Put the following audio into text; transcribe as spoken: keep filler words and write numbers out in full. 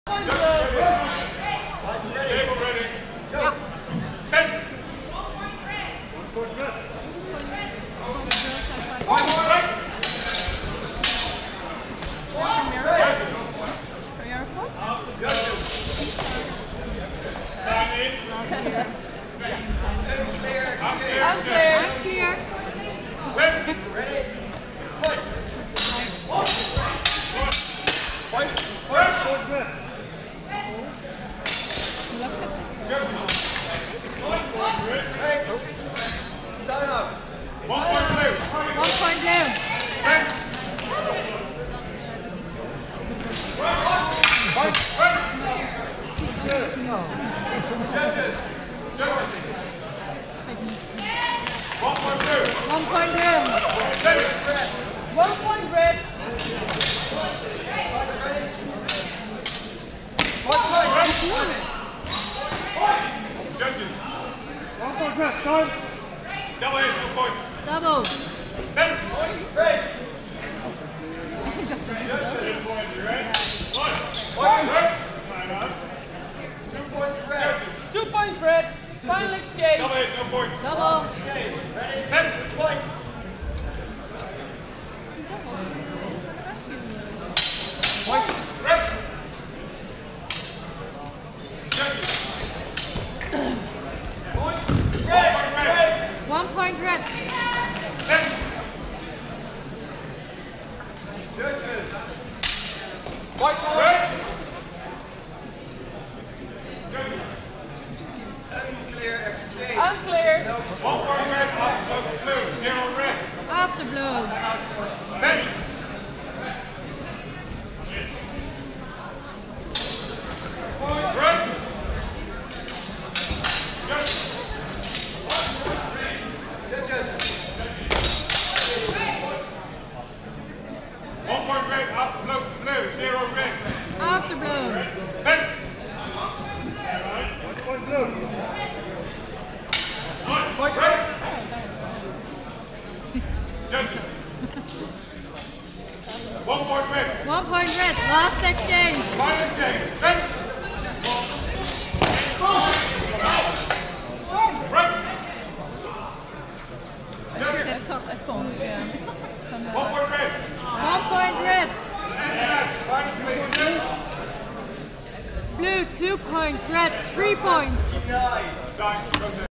One point red. One point red. One point red. Judges. One point red. Time. Double eight, no points. Double. Bench. Red. One. Red. Two points red. Two points red. Final exchange. Double eight, no points. Double. Bench. Point. Point. Red. Judges. Point. Red. One point red. Bench. Judges. Point. Red. Judges. Unclear exchange. Unclear. One point red, after blue, zero red. After blue. Bench. Red. Judges. One point red, after blue, blue, zero red. After blue. Bench. One point blue. Point red. Judges. One point red. One point red. Last exchange. Final exchange. Bench. Red. Judges. One point red. One point red. Match. Final place. Blue, two points. Red, three points. Time.